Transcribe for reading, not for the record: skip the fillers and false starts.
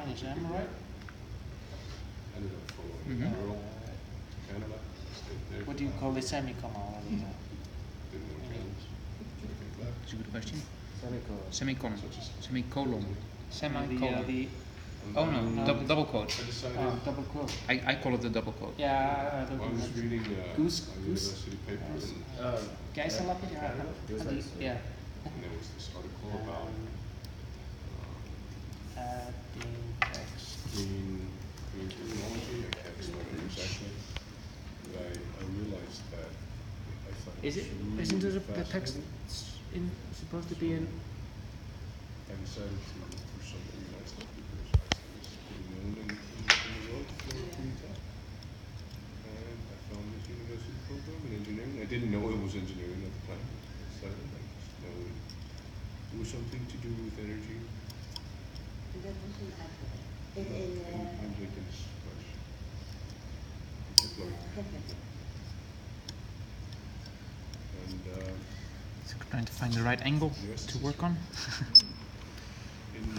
minus M, right? Ended up following Mhm. Earl to Canada. Stayed there What for do you about- call the semicolon? Didn't work out. So I came back. That's a good question. Semicolon. Semicolon. Such a- Semicolon. Semicolon. The And Oh then no, double quote. I decided. double quote. I call it the double quote. Ja, I was reading Goose- a goose- university paper, and Keiserlappen, ja. Yeah. there was this article about Adding text. green technology. I can't remember exactly, but I realized that I thought it Is was it? really Isn't the text fascinating. supposed to be in? I decided to look for something nice because I was pretty known in the world for green tech. And I found this university program in engineering. I didn't know it was engineering at the time. I started, I just know it was something to do with energy. That was in Africa. In Lincoln's Rush. And So trying to find the right angle Yes. to work on.